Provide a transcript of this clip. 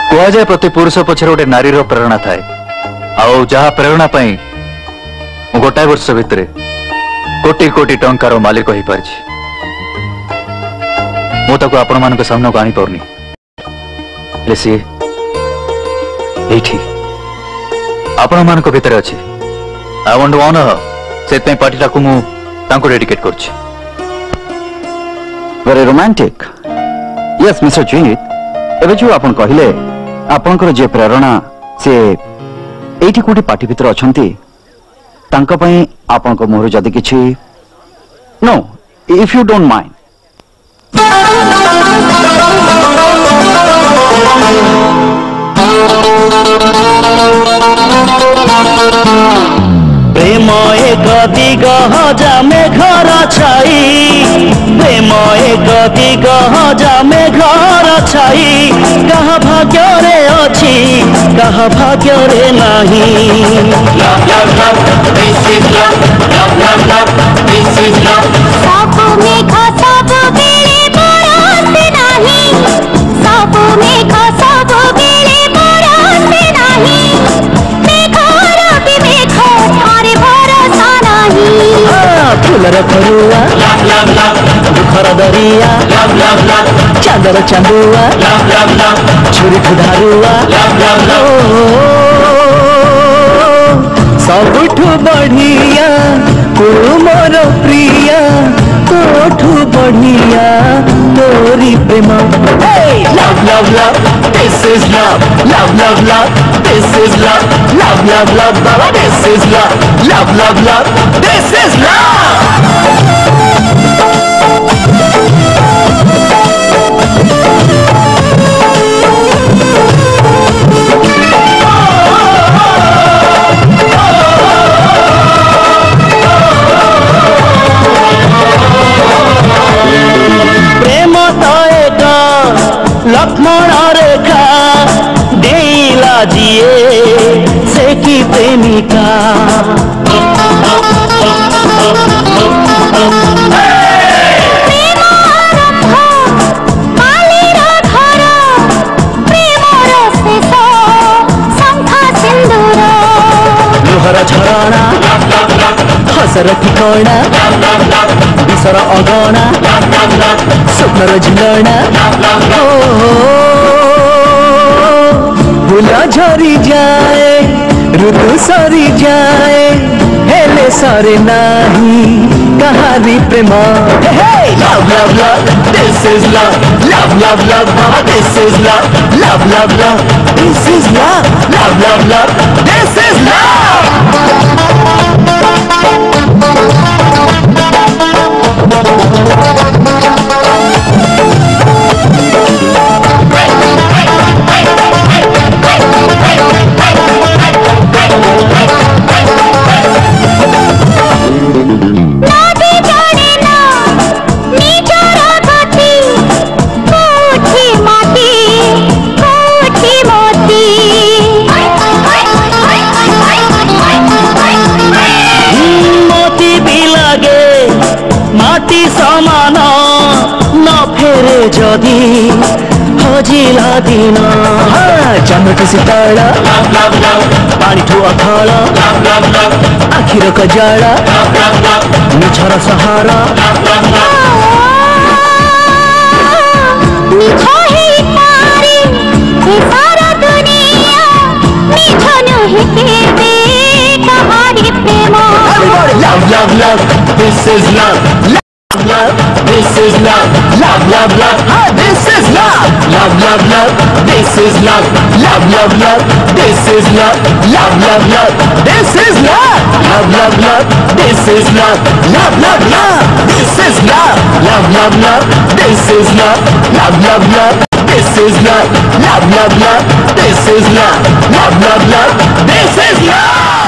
कह जाए प्रति पुरुष पछरे गोटे नारी प्रेरणा थाए आउ जहा प्रेरणा पाई मु गोटाए वर्ष भितर कोटी कोटी टंकार मालिक हो पारछि मु ताको आपण मानक सामने को आनी पाउनी ले सी एठी आपण मानक भितर अछि आई वांट टू ऑनर से तै पार्टीटा को मु तांको डेडिकेट करछि very romantic yes mister Jeet एबे जो आपण कहिले आपनकर जे प्रेरणा से एठी कोटी पार्टी भितर अछंती तांका पई आपनको मोहर जदी किछि no if you don't mind प्रेम एक दिगा हजा मेघरा छाई प्रेम एक दिगा हजा मेघरा छाई कहा भाग्य रे अछि कहा भाग्य रे नाही love love love this is love love love love this is love सब मेघ सब बेले बरसे नाही सब मेघ सब बेले बरसे नाही मेघरा भी मेघ थारे भरोसा नाही फूलर फरुआ लव लव लव दुखर दरिया लव लव लव चादर चांदुआ लव लव लव छुरी खुदारुआ लव लव लव सबठु बढ़िया तू मोर प्रिया तोठु बढ़िया तोरी प्रेम love love love this is love love love love this is love love love love बाबा this is love love love love this is love Lakshman रेखा देला जिए से की प्रेमिका लुहर झरणा हसर ठिकणा विसर अगणा स्वप्नर झिलणा फूल झरी जाए ऋतु सरी जाए हेले सरे नाही कहारी प्रेम love love love this is love love love love बाबा this is love love love love this is love love love love this is love समान न फेरे जदि हजिला दिन जमटु शीतल पानिठु अथल आखिर कजाड़ मिछर सहारा love love love this is love love this is love love love love this is love love love love this is love love love love this is love love love love this is love love love love this is love love love love this is love love love love this is love love love love this is love love love love this is love love love love this is love